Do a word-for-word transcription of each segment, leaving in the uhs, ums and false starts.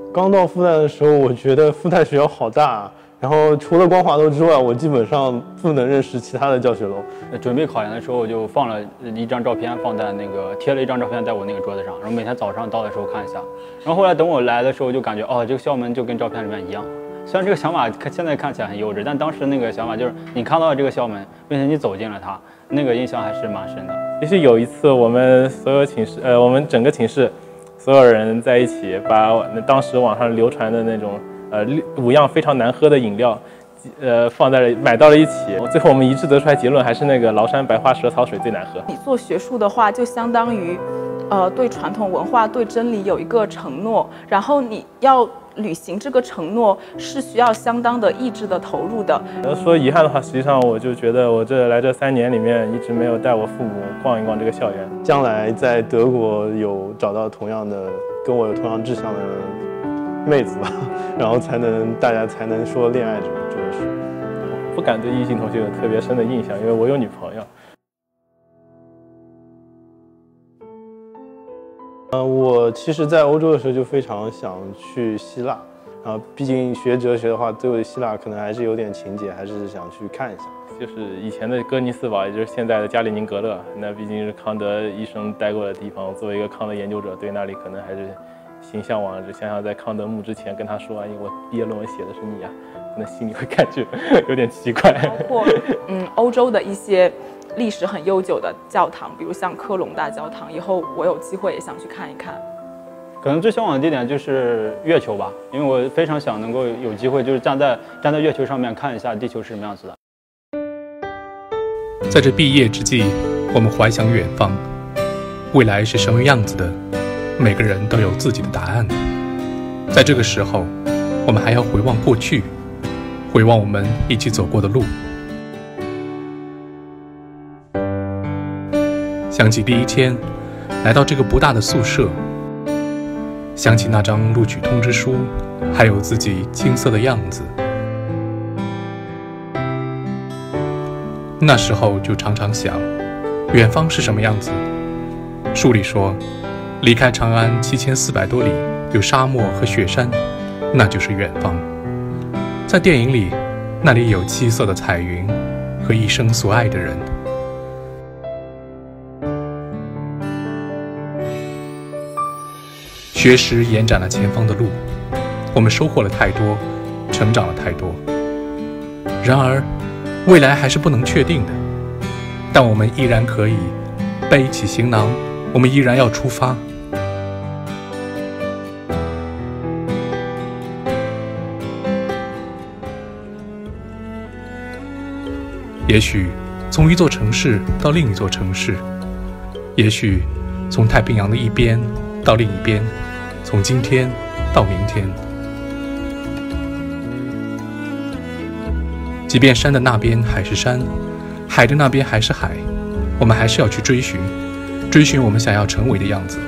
刚到复旦的时候，我觉得复旦学校好大，然后除了光华楼之外，我基本上不能认识其他的教学楼。 准备考研的时候，我就放了一张照片，放在那个贴了一张照片在我那个桌子上，然后每天早上到的时候看一下。然后后来等我来的时候，就感觉哦，这个校门就跟照片里面一样。虽然这个想法看现在看起来很幼稚，但当时那个想法就是你看到了这个校门，并且你走进了它，那个印象还是蛮深的。 其实有一次，我们所有寝室，呃，我们整个寝室所有人在一起，把当时网上流传的那种呃五样非常难喝的饮料，呃，放在了买到了一起。最后我们一致得出来结论，还是那个崂山白花蛇草水最难喝。 你做学术的话，就相当于，呃，对传统文化、对真理有一个承诺，然后你要履行这个承诺是需要相当的意志的投入的。 要说遗憾的话，实际上我就觉得我这来这三年里面一直没有带我父母逛一逛这个校园。 将来在德国有找到同样的跟我有同样志向的妹子吧，然后才能大家才能说恋爱这这个事。 不敢对异性同学有特别深的印象，因为我有女朋友。 呃，我其实，在欧洲的时候就非常想去希腊，啊、呃，毕竟学哲学的话，对希腊可能还是有点情结，还是想去看一下。 就是以前的哥尼斯堡，也就是现在的加里宁格勒，那毕竟是康德医生待过的地方。作为一个康德研究者，对那里可能还是心向往。就想想在康德墓之前跟他说：“哎，我毕业论文写的是你啊。”可能心里会感觉有点奇怪。 包括嗯，欧洲的一些历史很悠久的教堂，比如像科隆大教堂，以后我有机会也想去看一看。 可能最向往的地点就是月球吧，因为我非常想能够有机会，就是站在站在月球上面看一下地球是什么样子的。 在这毕业之际，我们怀想远方，未来是什么样子的，每个人都有自己的答案。在这个时候，我们还要回望过去，回望我们一起走过的路。想起第一天来到这个不大的宿舍，想起那张录取通知书，还有自己青涩的样子。那时候就常常想，远方是什么样子？书里说，离开长安七千四百多里，有沙漠和雪山，那就是远方。在电影里，那里有七色的彩云和一生所爱的人。学识延展了前方的路，我们收获了太多，成长了太多。然而，未来还是不能确定的，但我们依然可以背起行囊，我们依然要出发。也许从一座城市到另一座城市，也许从太平洋的一边到另一边，从今天到明天。即便山的那边还是山，海的那边还是海，我们还是要去追寻，追寻我们想要成为的样子。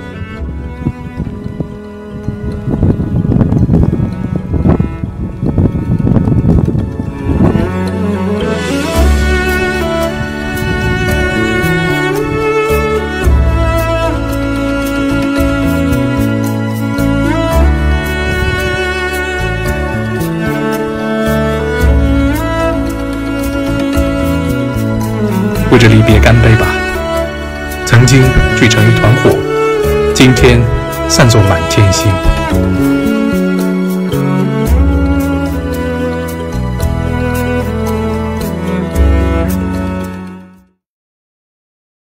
为这离别干杯吧！曾经聚成一团火，今天散作满天星。